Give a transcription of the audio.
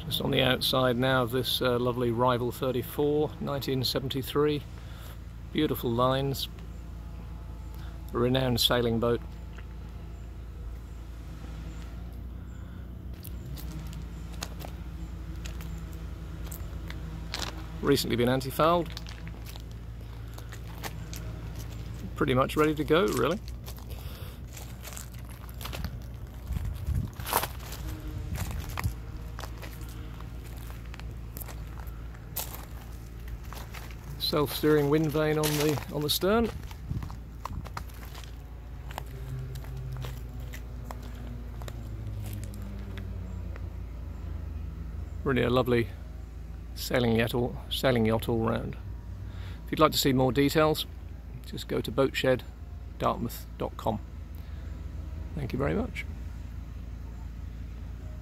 Just on the outside now of this lovely Rival 34, 1973. Beautiful lines. A renowned sailing boat. Recently been anti-fouled. Pretty much ready to go, really. Self-steering wind vane on the stern. Really a lovely sailing yacht all round. If you'd like to see more details, just go to boatshed.dartmouth.com. Thank you very much.